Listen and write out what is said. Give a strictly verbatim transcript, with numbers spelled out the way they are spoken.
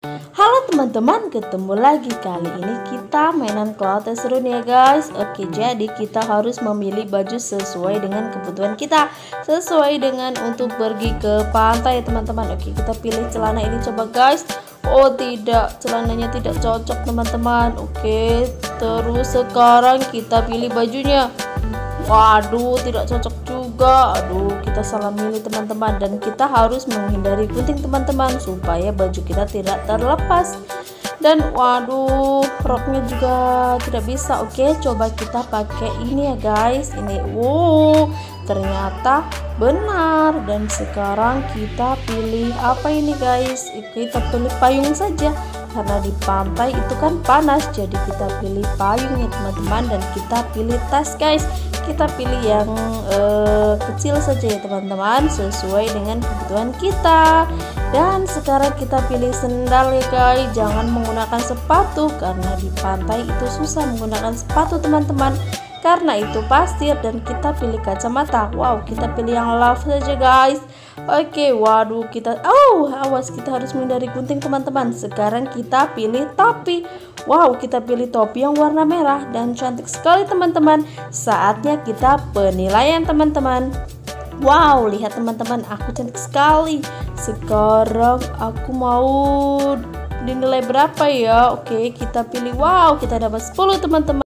Halo teman-teman, ketemu lagi. Kali ini kita mainan kloter seru nih ya guys. Oke, jadi kita harus memilih baju sesuai dengan kebutuhan kita, sesuai dengan untuk pergi ke pantai ya teman-teman. Oke, kita pilih celana ini coba guys. Oh tidak, celananya tidak cocok teman-teman. Oke, terus sekarang kita pilih bajunya. Waduh, tidak cocok juga. Aduh, kita salah milih teman-teman. Dan kita harus menghindari gunting teman-teman, supaya baju kita tidak terlepas. Dan waduh, roknya juga tidak bisa. Oke, coba kita pakai ini ya guys. Ini, wow, ternyata benar. Dan sekarang kita pilih apa ini guys? Kita pilih payung saja, karena di pantai itu kan panas. Jadi kita pilih payung ya teman-teman. Dan kita pilih tas guys. Kita pilih yang uh, kecil saja ya teman-teman, sesuai dengan kebutuhan kita. Dan sekarang kita pilih sendal ya guys. Jangan menggunakan sepatu, karena di pantai itu susah menggunakan sepatu teman-teman, karena itu pasir. Dan kita pilih kacamata. Wow, kita pilih yang love saja guys. Oke, waduh, kita oh awas, kita harus menghindari gunting teman-teman. Sekarang kita pilih topi. Wow, kita pilih topi yang warna merah dan cantik sekali teman-teman. Saatnya kita penilaian teman-teman. Wow, lihat teman-teman, aku cantik sekali. Sekarang aku mau dinilai berapa ya? Oke, kita pilih. Wow, kita dapat sepuluh teman-teman.